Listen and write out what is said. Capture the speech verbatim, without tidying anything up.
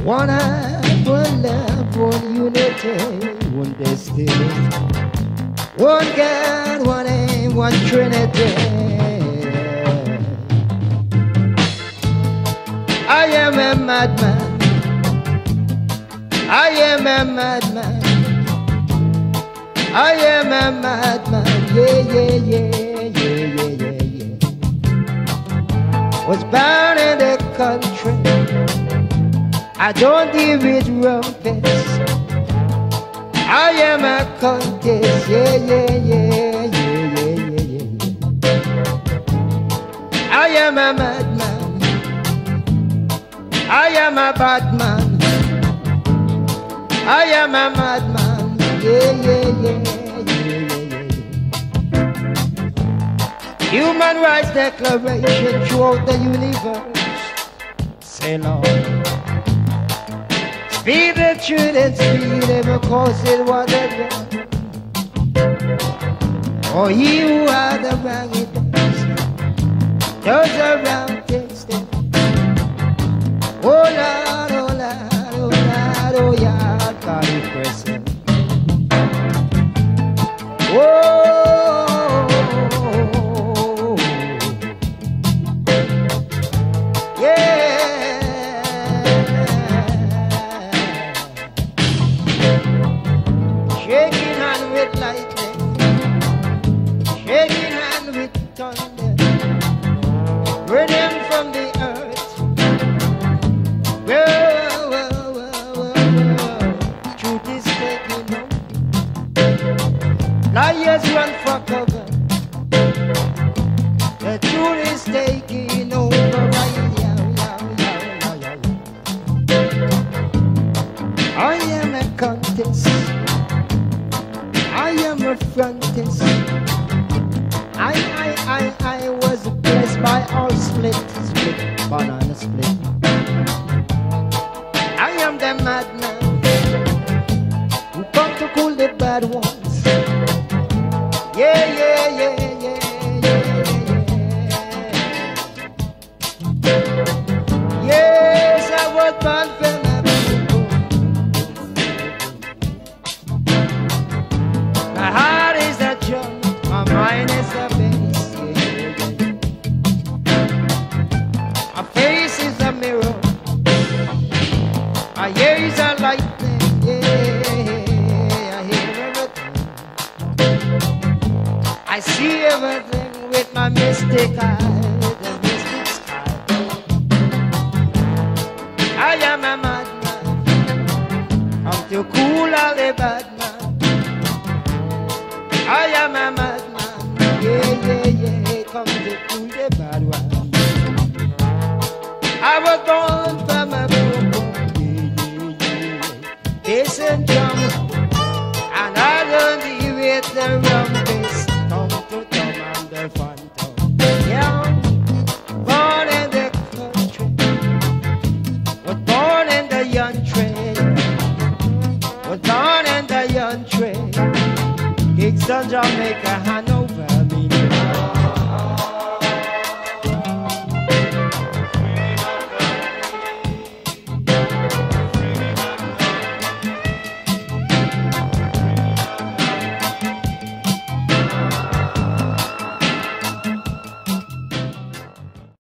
One heart, one love, one unity, one destiny. One God, one aim, one Trinity. I am a madman. I am a madman. I am a madman. Yeah, yeah, yeah, yeah, yeah, yeah, yeah. Was born in the country. I don't deal with rumpets. I am a contest. Yeah, yeah, yeah, yeah, yeah, yeah, yeah. I am a madman. I am a bad man. I am a madman. Yeah, yeah, yeah, yeah, yeah, yeah. Human Rights Declaration throughout the universe. Say Lord. Speak the truth and speak never cause it whatever. For he who had the wrong it does. Does around takes them. Oh Lord, oh Lord, oh Lord, oh yeah, God is present. Oh. Shaking hand with lightning, shaking hand with thunder, rhythm from the earth. Whoa, whoa, whoa, whoa, whoa. Truth is taking over. Liars run for cover. The truth is taking over. I am a contest. I am a frontist. I, I, I, I was blessed by all split, split, banana split. I am the madman who come to cool the bad ones. Yeah, yeah, yeah, yeah, yeah, yeah. Yes, I was born for my people. My heart is a drum, my mind is a bass, yeah. My face is a mirror, my ears are lightning, yeah. I hear everything, I see everything with my mystic eye, the mystic sky. I am a madman, I'm to cool all the bad man. I am a madman, yeah, yeah, yeah, come to cool the bad one. I was born from a broken, yeah, yeah, yeah, bass and drum, and I don't deal with the rumpus, thumb to thumb and the phantom. Yeah, born in the country, was born in the young trade, was born in the young trade. Kingston, Jamaica.